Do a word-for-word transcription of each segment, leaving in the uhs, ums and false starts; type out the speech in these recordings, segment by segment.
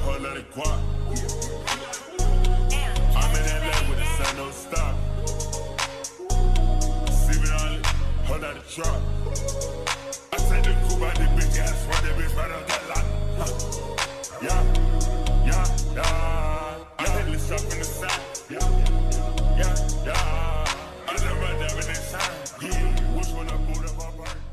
whole lot of guap. I'm in L A with the sun don't stop. See me on it, whole lot of drop. I take the coupe out the big ass, run that bitch right on that lot. Huh. Yeah, yeah, yeah. I hit the shop in the side. Yeah, yeah, yeah. I never, never next time. Yeah, which one I boot up my burn?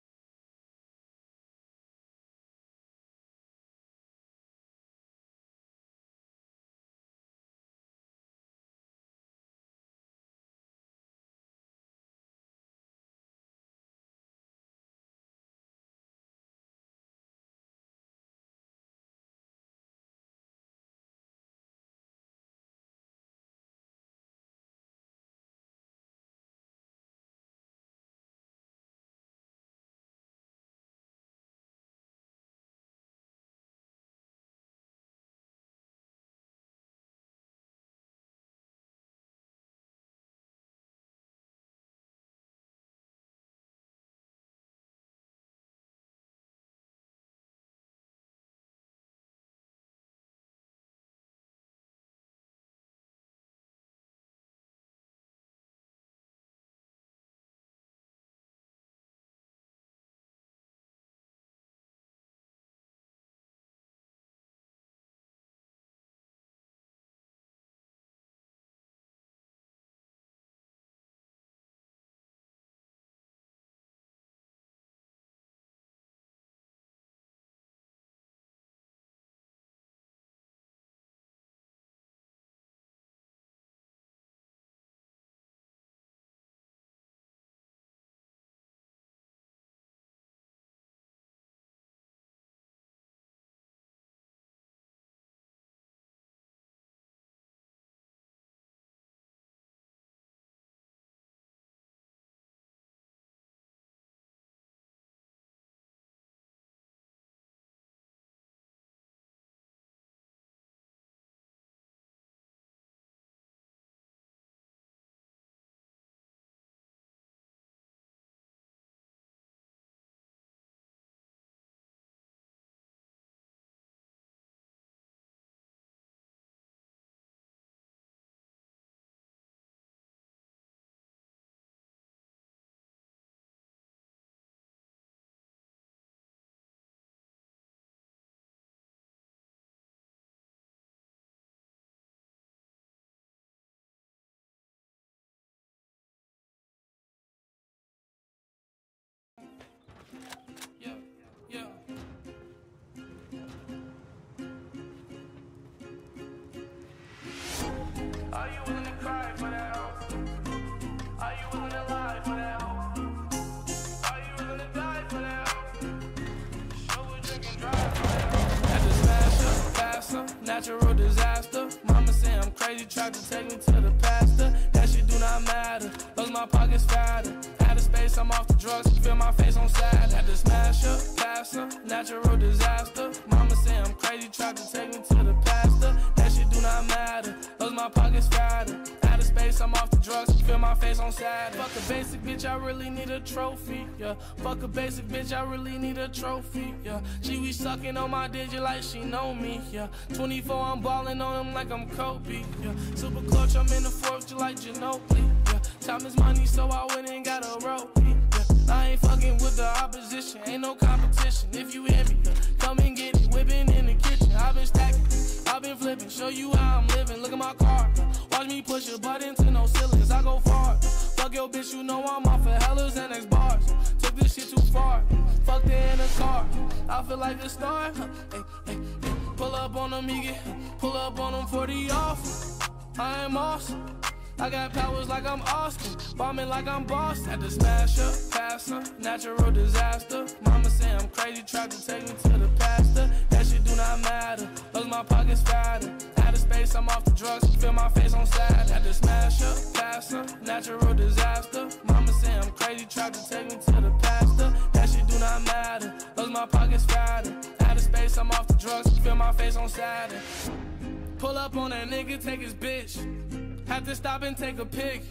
Are you willing to cry for that house? Are you willing to lie for that house? Are you willing to die for that house? Show a drink and drive for that house. Had to smash up, faster, natural disaster. Mama say I'm crazy, tried to take me to the pastor. That shit do not matter, cause my pocket's fatter. Out of space, I'm off the drugs, feel my face on sad. Had to smash up, faster, natural disaster. Mama say I'm crazy, tried to take me to the pastor. That shit do not matter, cause my pocket's fatter. Out of space, I'm off the drugs, feel my face on Saturn. Fuck a basic bitch, I really need a trophy, yeah. Fuck a basic bitch, I really need a trophy, yeah. She be sucking on my digit like she know me, yeah. twenty-four, I'm balling on him like I'm Kobe, yeah. Super clutch, I'm in the fourth, you like Ginobili, yeah. Time is money, so I went and got a ropey, yeah. I ain't fucking with the opposition, ain't no competition. If you hear me, yeah, come and get it, whipping in the kitchen. I've been stacking, I've been flipping, show you how I'm living. Look at my car, watch me push a button to no ceilings. I go far, fuck your bitch, you know I'm off of Hellas and X bars. Took this shit too far, fucked it in a car. I feel like a star. Hey, hey, hey. Pull up on them, get pull up on them forty off. I am awesome. I got powers like I'm Austin, bombing like I'm Boston. Had to smash up, pass up, natural disaster. Mama say I'm crazy, tried to take me to the pastor. That shit do not matter, cause my pocket's fatter. Out of space, I'm off the drugs, feel my face on sad. Had to smash up, pass up, natural disaster. Mama say I'm crazy, tried to take me to the pastor. That shit do not matter, cause my pocket's fatter. Out of space, I'm off the drugs, feel my face on Saturn. Pull up on that nigga, take his bitch. Have to stop and take a pic.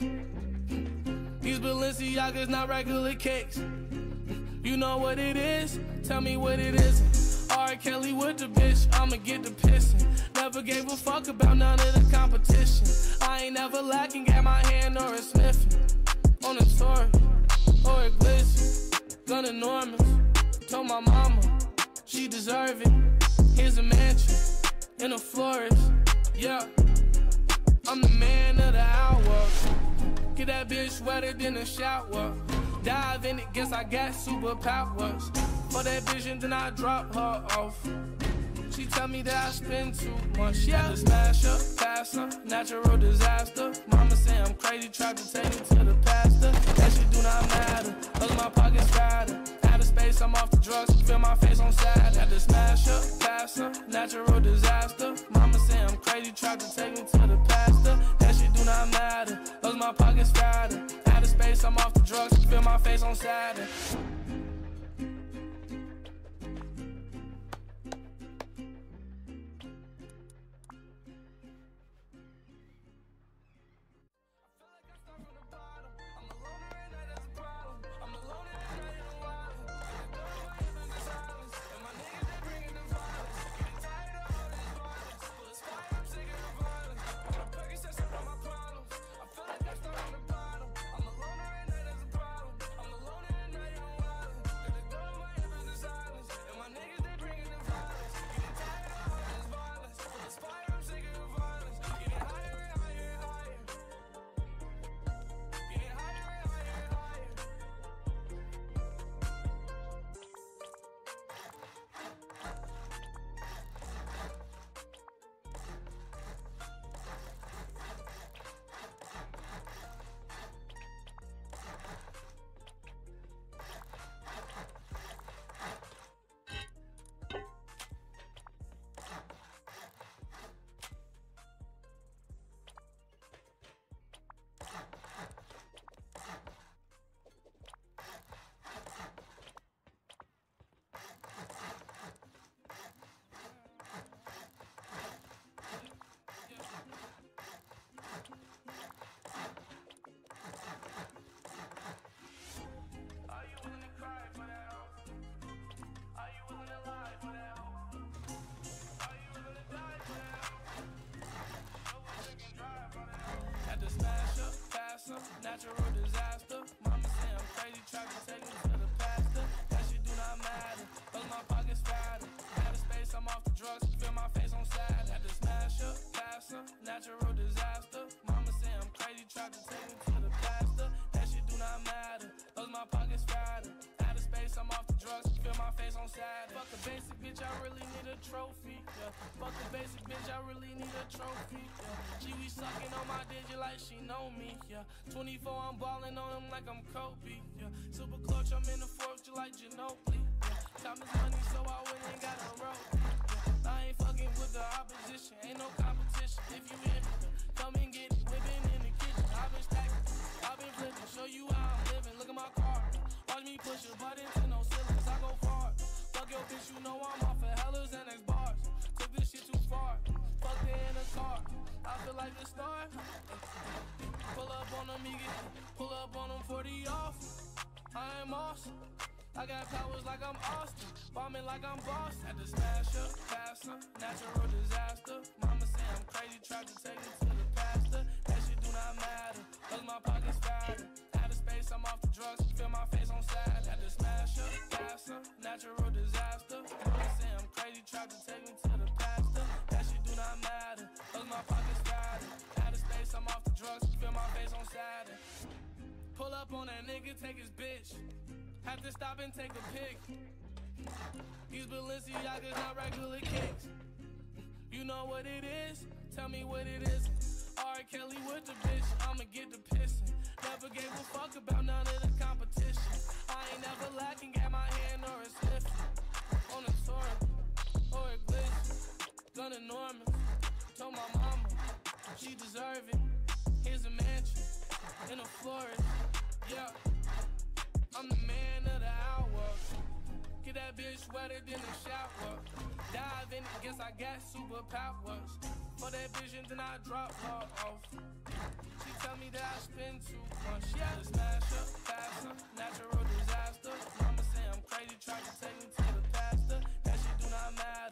These Balenciagas not regular kicks. You know what it is? Tell me what it isn't. R. Kelly with the bitch, I'ma get the pissing. Never gave a fuck about none of the competition. I ain't never lacking at my hand or a sniffing. On a tour or a glitch, gun enormous. Told my mama she deserve it. Here's a mansion in a florist. Yeah, I'm the man of the hour. Get that bitch wetter than a shower. Dive in it, guess I got superpowers. For that vision, then I drop her off. She tell me that I spend too much. Yeah, to smash her, pass her, natural disaster. Mama say I'm crazy, tried to take me to the pastor. That shit do not matter, cause my pocket's fatter. Out of space, I'm off the drugs, feel my face on Saturn. Had to smash her, pass her, natural disaster. Mama say I'm crazy, tried to take me to the pastor. That shit do not matter, cause my pocket's fatter. Out of space, I'm off the drugs, feel my face on Saturn. Natural disaster. Mama say I'm crazy, tried to take me to the pastor. That shit do not matter, cause my pocket's fatter. Out of space, I'm off the drugs, feel my face on Saturn. Had to smash her, pass her, natural disaster. Mama say I'm crazy, tried to take me to the pastor. That shit do not matter, cause my pocket's fatter. Out of space, I'm off the drugs, feel my face on Saturn. Fuck a basic bitch, I really need a trophy. Yeah. Fuck a basic bitch, I really need a trophy. Yeah. She be sucking on my digit like she know me. Yeah. twenty-four, I'm balling on him like I'm Kobe. Yeah. Super clutch, I'm in the fourth, just like Ginobili. Yeah. Time is money, so I went and got a rope. Yeah. I ain't fucking with the opposition, ain't no competition. If you in, come and get it, whipping in the kitchen. I've been stacking, I've been flipping, show you how I'm living. Look at my car, watch me push a button to no ceilings. I go far. Fuck your bitch, you know I'm off of Hellas and X bars. Took this shit too far. Fuck it in a car. I feel like the star. Pull up on them, you get, pull up on them forty off. I am awesome. I got powers like I'm Austin, bombing like I'm Boston. Had to smash her, pass her, natural disaster. Mama say I'm crazy, tried to take me to the pastor. That shit do not matter, cause my pocket's fatter. Out of space, I'm off the drugs, feel my face on Saturn. Had to smash her, pass her, natural disaster. Mama say I'm crazy, tried to take me to the pastor. That shit do not matter, cause my pocket's fatter. Out of space, I'm off the drugs, feel my face on Saturn. Pull up on that nigga, take his bitch. Have to stop and take a pic. These Balenciagas not regular kicks. You know what it is? Tell me what it is. R. Kelly with the bitch, I'ma get the pissing. Never gave a fuck about none of the competition. I ain't never lacking at my hand or a sniffing. On a tour or a glitch, gun enormous. Told my mama she deserve it. Here's a mansion in a florist. Yeah. I'm the man of the hour. Get that bitch wetter than a shower. Dive in it, guess I got superpowers. For that vision, then I drop her off. She tell me that I spend too much. Yeah, to smash her, pass her, natural disaster. Mama say I'm crazy, tried to take me to the pastor. That shit do not matter.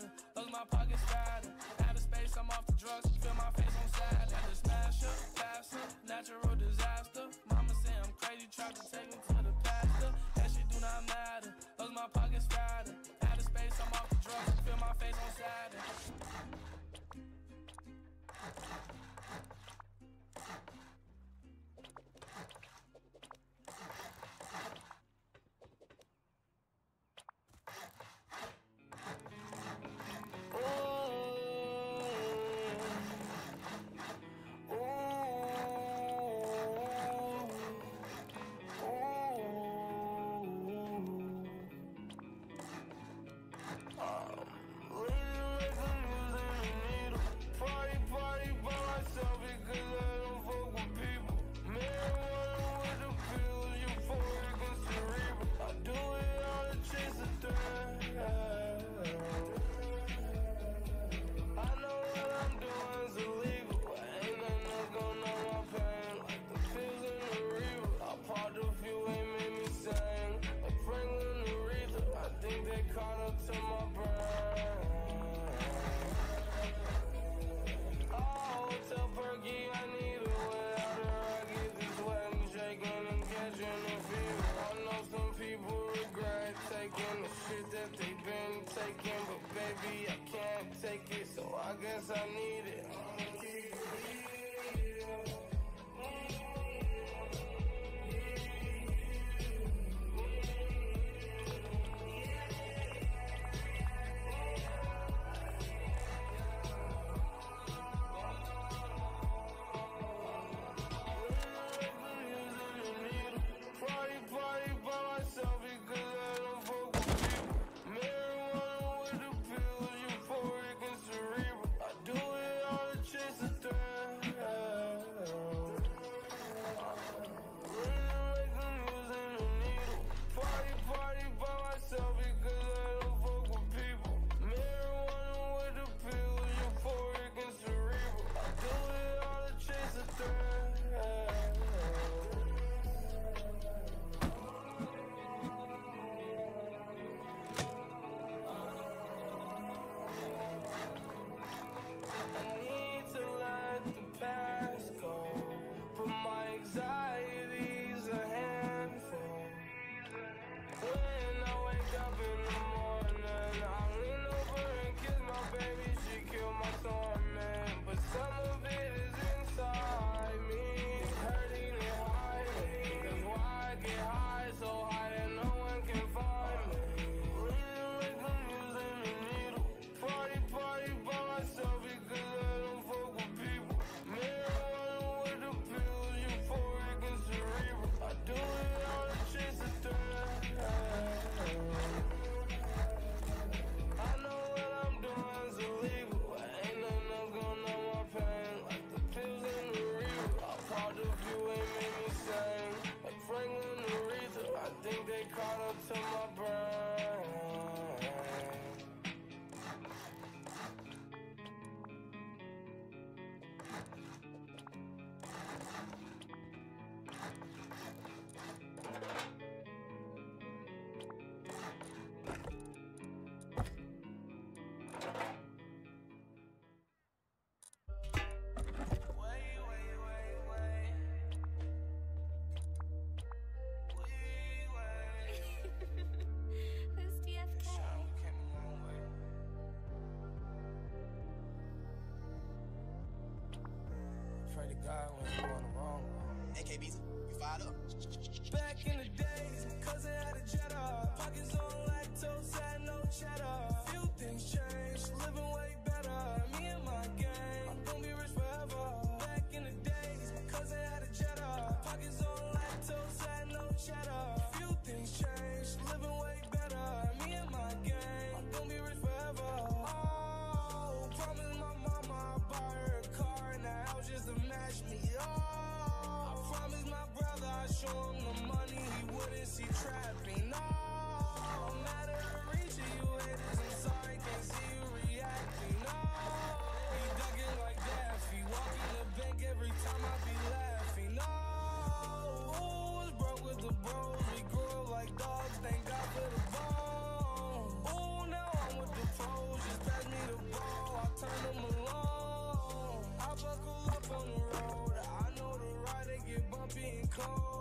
that they been taking, but baby, I can't take it, so I guess I need it. Back in the days, cousin had a Jetta. Pockets on lactose, had no cheddar. Few things changed, living way better. Me and my gang, I'm gonna be rich forever. Back in the days, cousin had a Jetta. Pockets on lactose, had no cheddar. Few things changed, living way better. Me and my gang, I'm gonna be rich forever. Oh, promised my mama I'd buy her a car and a house just to match me. Oh, I promised my brother I'd show him the money he wouldn't see trapping. No, no matter the reach of you haters, I'm sorry, can't see you reacting. No, he ducking like Daffy, walking the bank every time I be laughing. No, who was broke with the bros? We grew up like dogs, thank God for the bone. Oh, now I'm with the pros, just pass me the ball, I'll turn them alone. I buckle up on the road, I know the ride, they get bumpy and cold.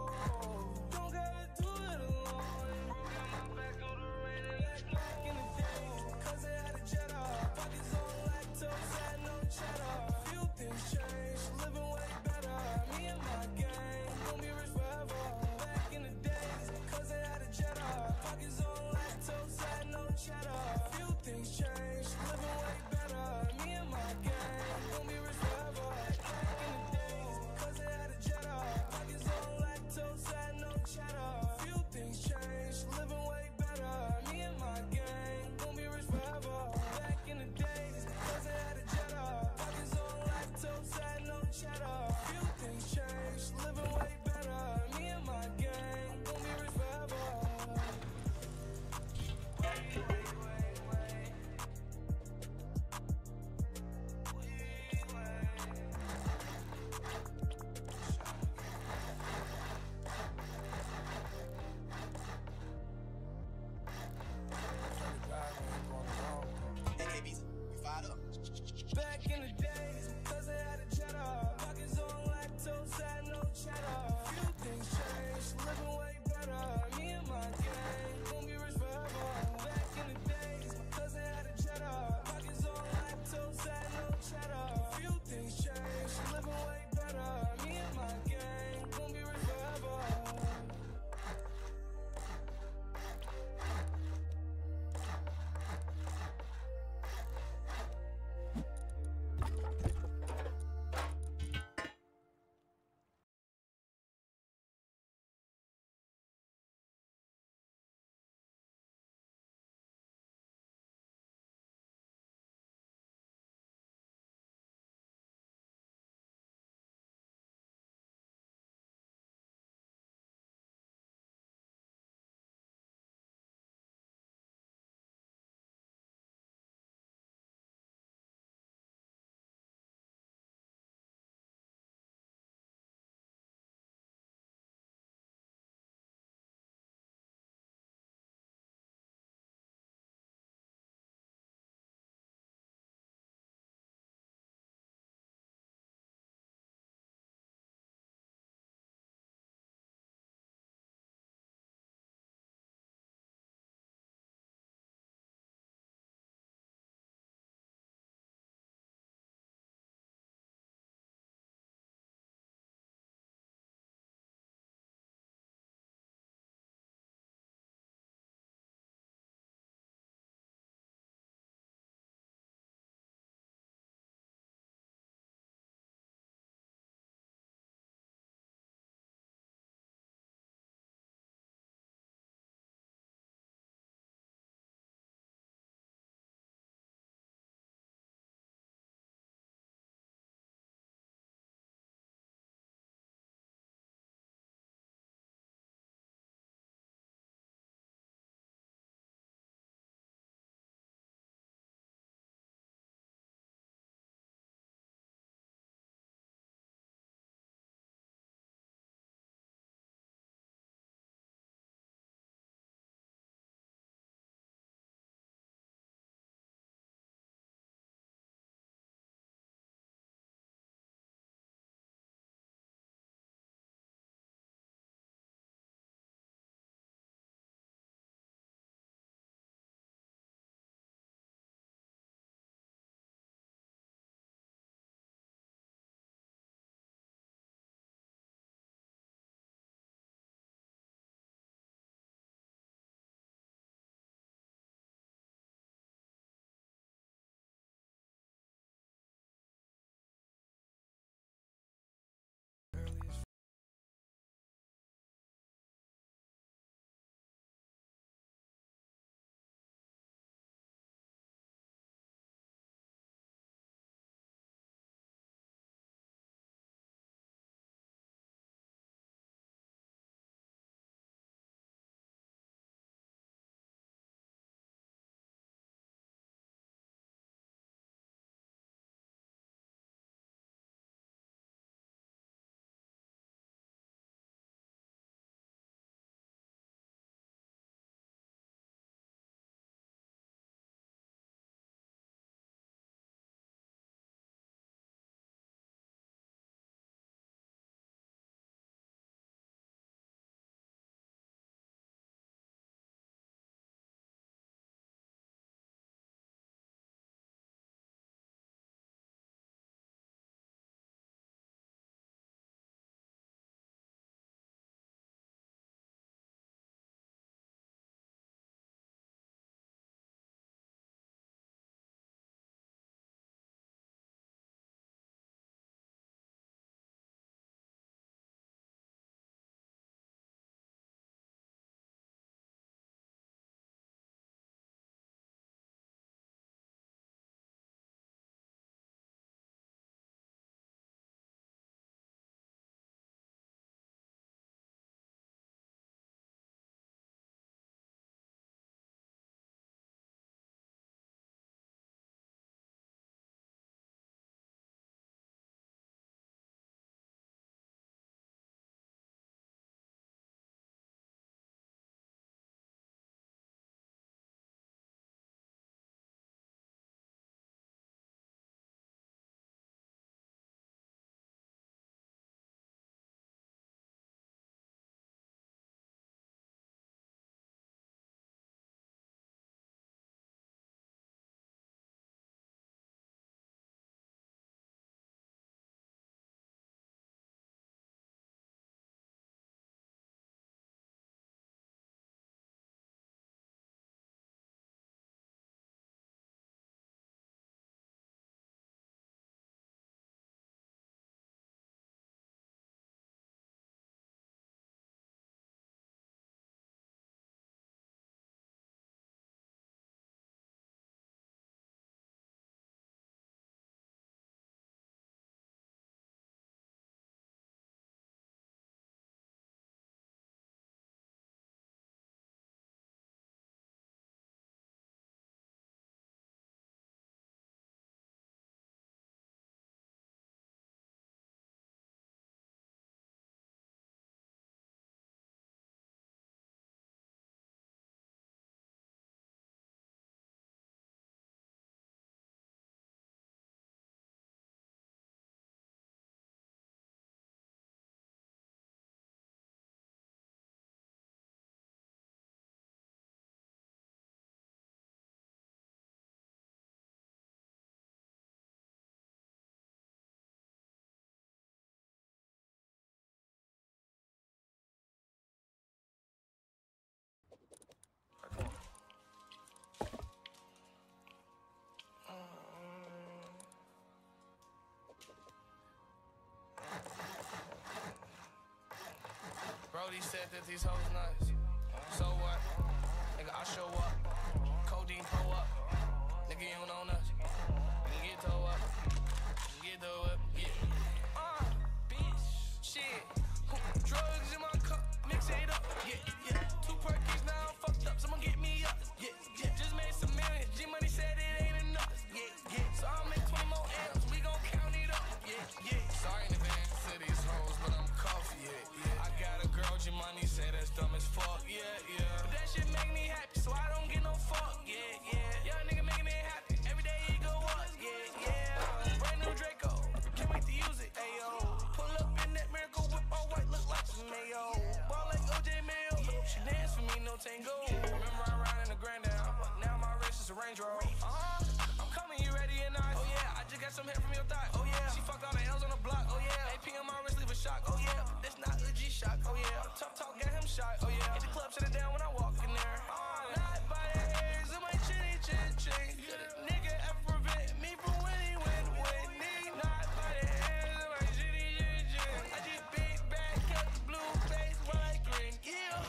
said that these hoes nuts. So what? Nigga, I show up. Codeine pull up. Nigga, you don't know nothing. You can get toe up. You can get toe up. Yeah. Uh, bitch. Shit. Drugs in my cup. Mix it up. Yeah, yeah. Two perkies now I'm fucked up. Someone get me up. Yeah, yeah. Just made some millions. G Money said it ain't enough. Yeah, yeah. So I'll make twenty more M's. We gon' count it up. Yeah, yeah. Sorry in advance to these hoes, but I'm coffee. Yeah, yeah. I got a girl. G Money say that's dumb as fuck. Yeah, yeah. But that shit make me happy, so I don't get no fuck. Yeah, yeah. Young nigga making it happy. Every day he go up. Yeah, yeah. Brand new Draco. Can't wait to use it. Ayo. Pull up in that miracle whip all white, look like some mayo. Ball like O J Mayo. She dance for me, no tango. Remember I ride in the Grand Down. Now my wrist is a Range Rover. Uh-huh. I'm coming, you ready and nice. Oh yeah, I just got some hair from your thigh. Oh yeah, she fucked all the L's on the block. Oh yeah, A P on my wrist, leave a shock. Oh yeah, that's not a G shock. Oh yeah, tough talk, got him shot. Oh yeah, hit the club, shut it down when I walk in there. Uh, not by the hairs of my chinny chin chin. Could a nigga ever prevent me from winning, win, winning? Not by the hairs of my chinny chin chin. I just big back, cut the blue face while I grin. Yeah.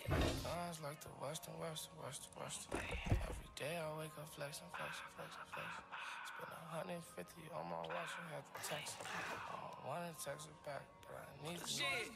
Times like the Western, Western, Western, Western. Every day I wake up flexing, flexing, flexing, flexing. Spend a hundred fifty on my watch and had to text. I don't wanna text her back, but I need to. Shit,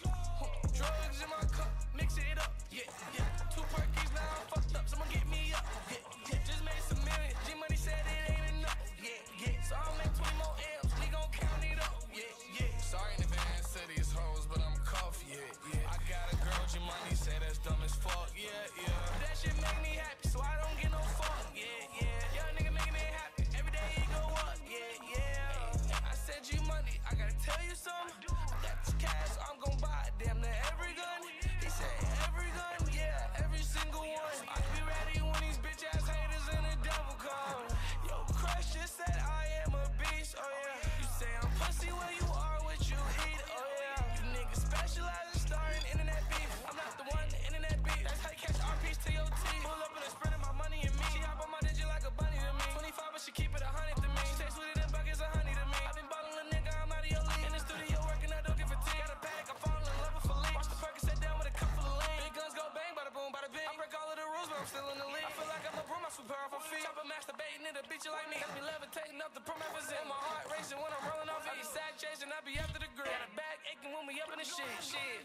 drugs in my cup, mix it up. Yeah, yeah. Two perkies now I'm fucked up. Someone get me up. Yeah, yeah. Just made some millions. G Money said it ain't enough. Yeah, yeah. So I'll make twenty more M's. We gon' count it up. Yeah, yeah. Sorry in advance to these hoes, but I'm coffee. Yeah, yeah. I got a girl. G Money say that's dumb as fuck. Yeah, yeah. That shit make me happy, so I don't get no fuck. Yeah, yeah. Young nigga making it happy. Every day he go up. Yeah, yeah. I said G Money, I gotta tell you something. I got this cash, so I'm gon' buy damn near every gun. He said every gun, yeah, every single one. I be ready when these bitch ass haters and the devil come. Yo, Crush just said I am a beast. Oh yeah. You say I'm pussy where you are, what you eat. Oh yeah. You niggas specialize in starting internet beef. I'm not the one, the internet beef. That's how you catch R Ps to your teeth. Pull up and it's spreading my money and me. She hop on my digit like a bunny to me. twenty-five, but she keep it a hundred to me. She tastes sweeter than buckets of honey to me. I been ballin' a nigga, I'm out of your league. In the studio working, I don't give a tea. Got a bag, I'm falling in love with Philippe. Watch the Perkins sit down with a cup full of lean. Big guns go bang, bada boom, bada bing. I break all of the rules, but I'm still in the league. I feel like I'm a broom, I sweep her off her feet. Chopper masturbating, it'll beat you like me. Got me levitating up the promethazine. My heart racing when I'm rolling off. I be sad chasing, I be after the grid. Got a bag aching when we up in the shit, shit.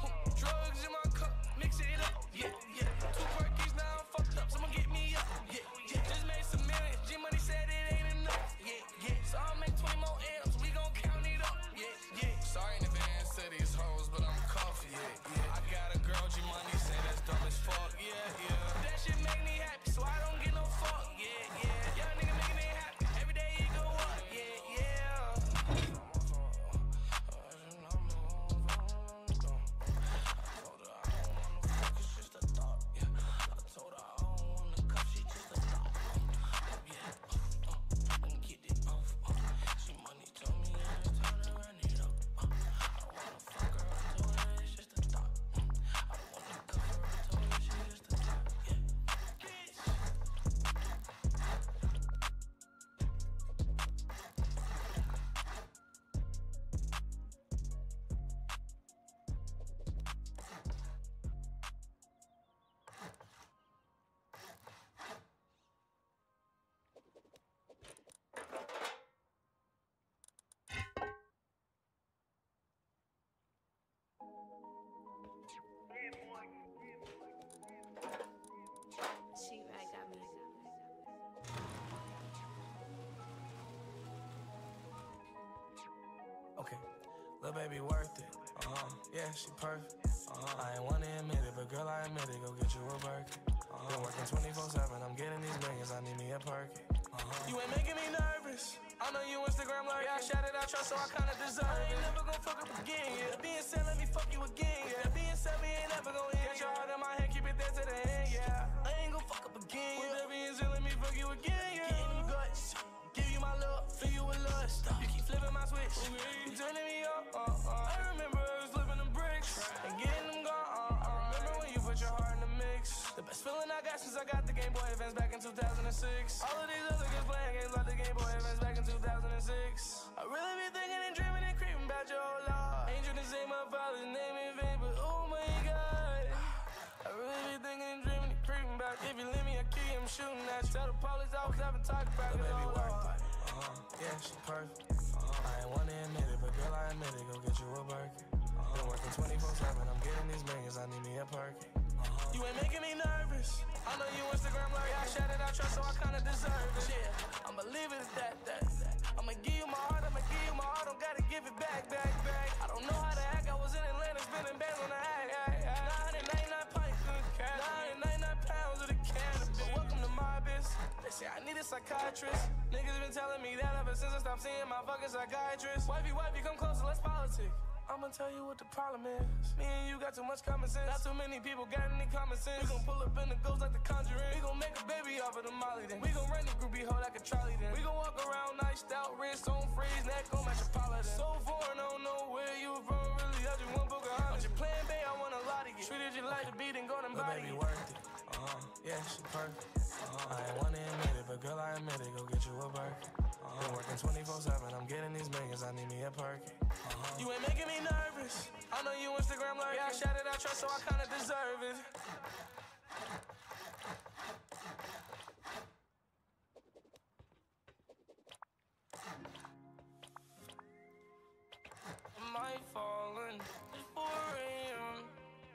Drugs in my cup, mix it up. Yeah, yeah. Two perkies now I'm fucked up. Someone get me up. Yeah, yeah. Just made some millions. G Money said it ain't enough. Yeah, yeah. So I'll make twenty more M's. We gon' count it up. Yeah, yeah. Sorry in advance to these hoes, but I'm coffee. Yeah, yeah. I got a girl. G Money say that's dumb as fuck. Yeah, yeah. That shit make me happy, so I don't get no fuck. Yeah, yeah. Young nigga making it happy. Every day he go up. Yeah, yeah. She right got me. Okay, little baby worth it. Uh-huh. Yeah, she perfect. Uh-huh. I ain't wanna admit it, but girl, I admit it. Go get you a Birkin. Uh-huh. Been working twenty-four seven. I'm getting these millions. I need me a Perkin. Uh-huh. You ain't making me nervous. I know you Instagram lurking. Yeah, I shouted out trust, so I kinda deserve it. I ain't never gon' fuck up again. Yeah. That being said, let me fuck you again. Yeah. That being said, we ain't never gon' end. Got your heart in my hand, keep it there to the end. Yeah. I ain't gon' fuck up again. With that being said, let me fuck you again. Yeah. Get in them guts. Give you my love, fill you with lust. You keep flipping my switch. Okay. You turning me up. Uh, uh. I remember I was flipping them bricks and getting them gone. Uh, I remember when you put your heart in the mix. The best feeling I got since I got the Game Boy Advance back in two thousand six. All of these other kids playing games like the Game Boy Advance back in two thousand six. I really be thinking and dreaming and creeping about your whole life. Angel to say my father's name in vain, but oh my God. thinking and dreaming and creeping back. If you leave me a key, I'm shooting at you. Tell the police I was having talk back. The baby worth it. Uh-huh. Yeah, she perfect. Uh-huh. I ain't wanna admit it, but girl, I admit it. Go get you a Birkin. Uh-huh. Been working twenty-four seven. I'm getting these millions. I need me a Birkin. Uh-huh. You ain't making me nervous. I know you Instagram like I shattered out trust, so I kinda deserve it. Yeah, I'ma leave it at that, that, that. I'ma give you my heart, I'ma give you my heart. Don't gotta give it back, back, back. I don't know how to act. I was in Atlanta spinning bands on the act, act, act. nine hundred ninety-nine pints in the can. nine hundred ninety-nine pounds of the cannabis. But welcome to my biz. They say I need a psychiatrist. Niggas been telling me that ever since I stopped seeing my fucking psychiatrist. Wifey, wifey, come closer, let's politic. I'ma tell you what the problem is. Me and you got too much common sense. Not too many people got any common sense. We gon' pull up in the ghost like the Conjuring. We gon' make a baby off of the Molly then. We gon' run the groupie hoe like a trolley then. We gon' walk around niced out, wrist on freeze, neck on Metropolitan. So foreign, I don't know where you from. Really, I just want Pocahontas. I'm just playing bae, I want a lot of you. Treated you like the beat and go and body. Baby worth it. Uh-huh. Yeah, she perfect. Uh-huh. I ain't wanna admit it, but girl, I admit it. Go get you a Birkin. Uh-huh. Been working twenty-four seven. I'm getting these millions. I need me a Birkin. Uh-huh. You ain't making me nervous. I know you Instagram like yeah, I shattered out trust, so I kinda deserve it. Am I falling? It's four a.m.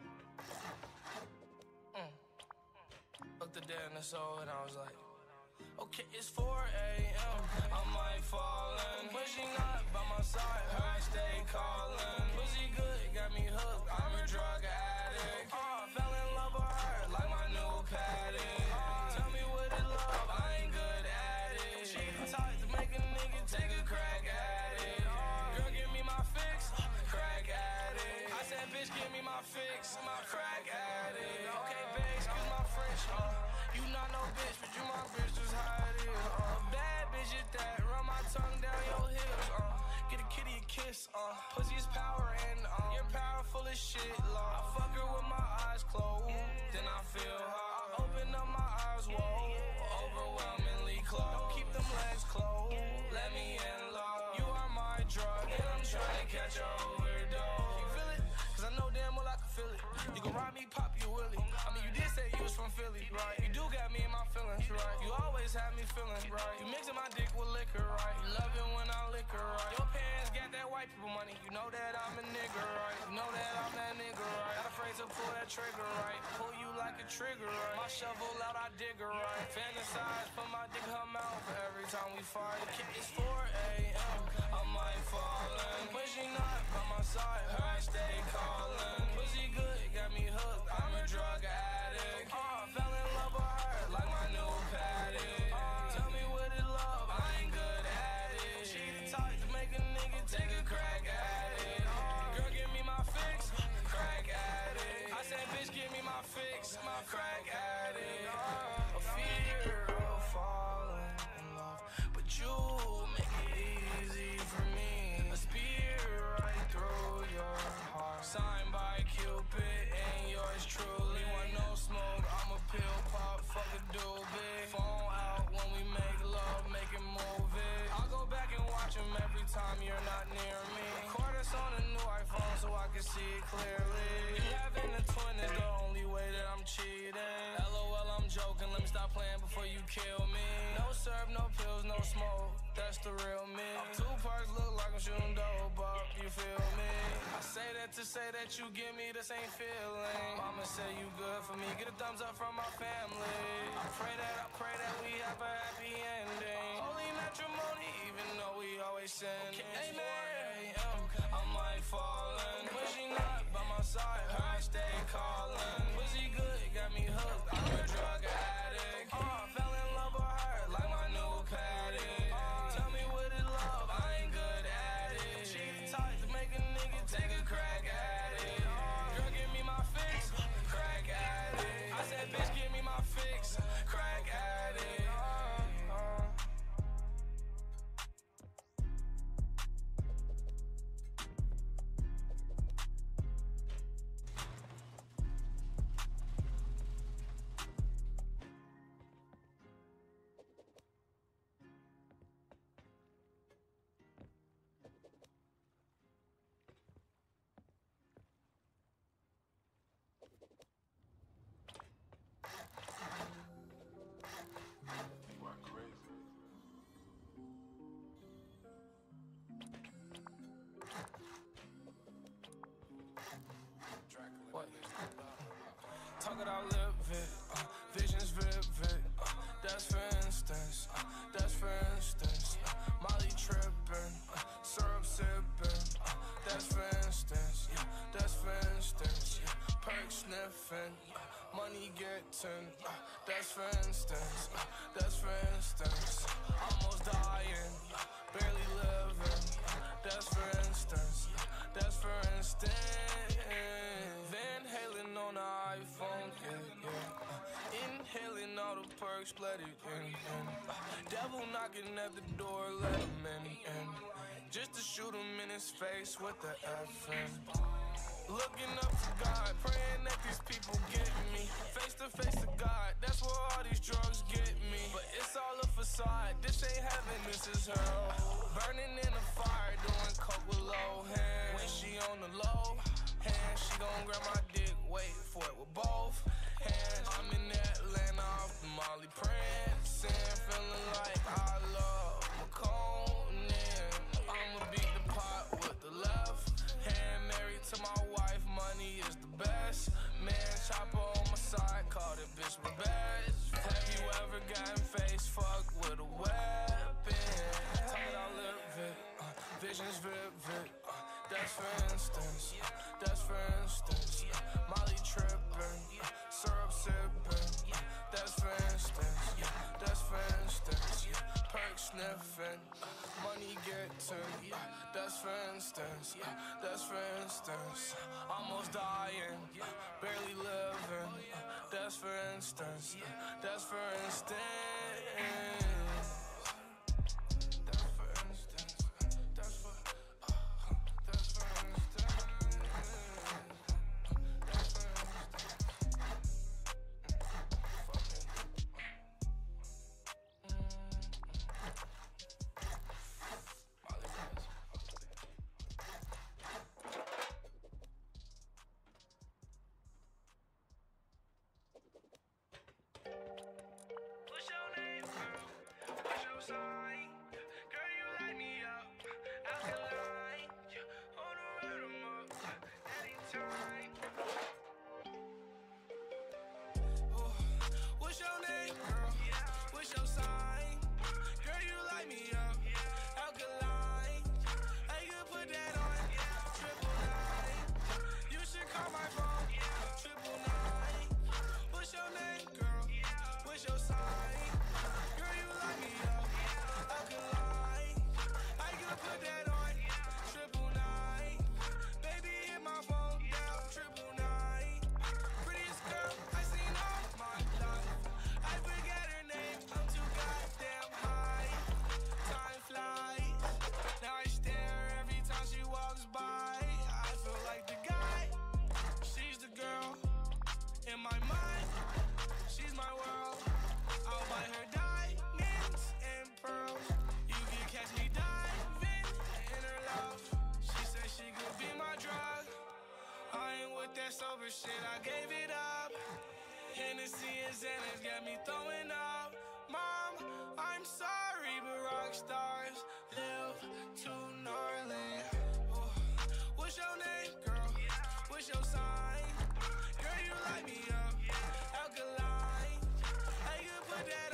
Mm. Looked at dead in the soul and I was like, okay, it's four a.m. I might falling, but she not by my side. Her I stay calling. Pussy good, got me hooked. I'm a drug addict. Uh, fell in love with her like my new paddock. Uh, tell me what is love, I ain't good at it. She the type to make a nigga take a crack at it. Uh, girl, give me my fix, crack at it. I said, bitch, give me my fix, my crack at it. Okay, babe, excuse my French. Uh, you not no bitch, but you my bitch, just how it is. Uh, bad bitch at that, run my tongue down your hips. Uh, get a kitty a kiss. Uh, pussy is power and um, you're powerful as shit. Lord. I fuck her with my eyes closed, then I feel her. I open up my eyes, whoa, overwhelmingly closed. Don't keep them legs closed, let me in, Lord. You are my drug, and I'm trying to catch a overdose. You feel it? Cause I know damn well I can feel it. You can ride me, pop you willy. I mean, you did say you was from Philly, right? You do got me in my feelings, right? You always have me feeling, right? You mixing my dick with liquor, right? You love it when I liquor, right? Your parents got that white people money. You know that I'm a nigga, right? You know that I'm that nigga, right? Not afraid to pull that trigger, right? Pull you like a trigger, right? My shovel out, I dig her, right? Fantasize, put my dick in her mouth every time we fight. It's four a.m. I might falling, but she not by my side. Her I stay calling. Pussy good, got me hooked. I'm a drug addict. Uh, fell in love with her like my new paddock. Uh, tell me what is love, I ain't good at it. She the type to make a nigga take a crack at it. Uh, girl, give me my fix, crack at it. I said, bitch, give me my fix, my crack at it. Uh, a fear of falling in love, but you make it easy for me. A spear right through your heart, signed by Cupid and yours truly. Want no smoke, I'm a pill pop, fuck a doobie. Phone out when we make love, make it move it. I'll go back and watch him every time you're not near me. Record us on a new iPhone so I can see it clearly. You having a twin is the only way that I'm cheating. LOL, I'm joking, let me stop playing before you kill me. No serve, no pills, no smoke, that's the real me. Two parts look like I'm shooting dope up, you feel me? I say that to say that you give me the same feeling. Mama say you good for me, get a thumbs up from my family. I pray that, I pray that we have a happy ending. Holy matrimony, even though we always sin. Okay, amen. I might falling, but she not by my side. Her I stay calling. Pussy good, got me hooked. I'm a drug addict. Uh, fell in love with her like my new paddock. Uh, tell me what is love, I ain't good at it. She the type to make a nigga take a crack at it. Uh, girl, give me my fix, crack at it. I said, bitch, give me my fix, crack at it. Uh, uh. money getting, uh, that's for instance, uh, that's for instance. Almost dying, uh, barely living, uh, that's for instance, uh, that's for instance. Van Halen on the iPhone, yeah, yeah. Uh, inhaling all the perks, let it in, in. Uh, devil knocking at the door, let him in, in. Just to shoot him in his face with the F in. Looking up to God, praying that these people get me. Face to face to God, that's where all these drugs get me. But it's all a facade, this ain't heaven, this is hell. Burning in the fire, doing coke with low hands. When she on the low hand, she gon' grab my dick, wait for it with both hands. I'm in Atlanta off the Molly prancing, feeling like I love McConan. I'ma beat the pot with the left hand, married to my wife, money is the best. Man, chopper on my side, call that bitch my best. Have you ever gotten face fucked with a weapon? Tell me I live it, uh, visions vivid, uh, that's for instance, uh, that's for instance. Uh, Molly tripping, uh, syrup sipping, uh, that's for instance, uh, that's for instance. Uh, perk sniffing, uh, money getting, uh, that's for instance, uh, that's for instance. Almost dying, uh, barely living, uh, that's for instance, uh, that's for instance. That's for instance, that's for, uh, that's for instance. That's for instance. What's your name, girl? What's your sign? Girl, you light me up. Alkaline. On the rhythm up. Anytime. What's your name, girl? What's your sign? Girl, you light me up. Alkaline. I could put that on. Triple nine. You should call my phone. Triple nine. What's your name, girl? What's your sign? Girl, you light me up. Alkaline. I could put that on. Triple nine. Baby, hit my phone down. Triple nine. Prettiest girl I seen all my life. I forget her name. I'm too goddamn high. Time flies. Now I stare every time she walks by. I feel like the guy. She's the girl. In my mind, she's my world. I'll buy her diamonds and pearls. You can catch me diving in her love. She said she could be my drug. I ain't with that sober shit, I gave it up. Hennessy and Xanax got me throwing up. Mom, I'm sorry, but rock stars live too gnarly. Oh, what's your name, girl? What's your sign? Girl, you light me up. Alkaline. I could put that